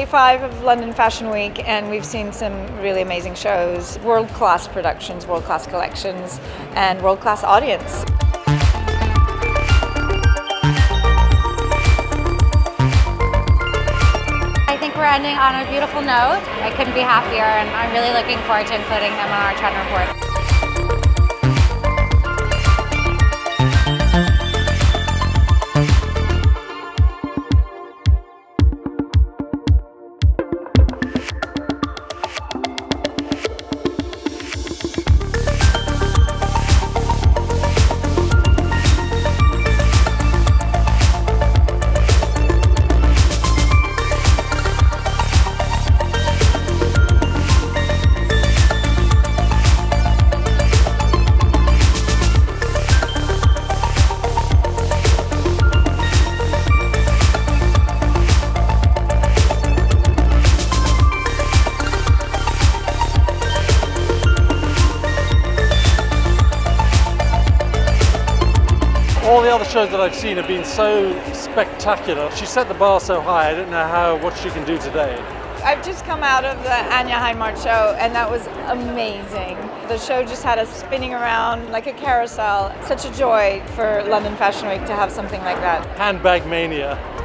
day 5 of London Fashion Week, and we've seen some really amazing shows, world-class productions, world-class collections, and world-class audience. I think we're ending on a beautiful note. I couldn't be happier, and I'm really looking forward to including them on our trend report. All the other shows that I've seen have been so spectacular. She set the bar so high, I didn't know what she can do today. I've just come out of the Anya Hindmarch show, and that was amazing. The show just had us spinning around like a carousel. Such a joy for London Fashion Week to have something like that. Handbag mania.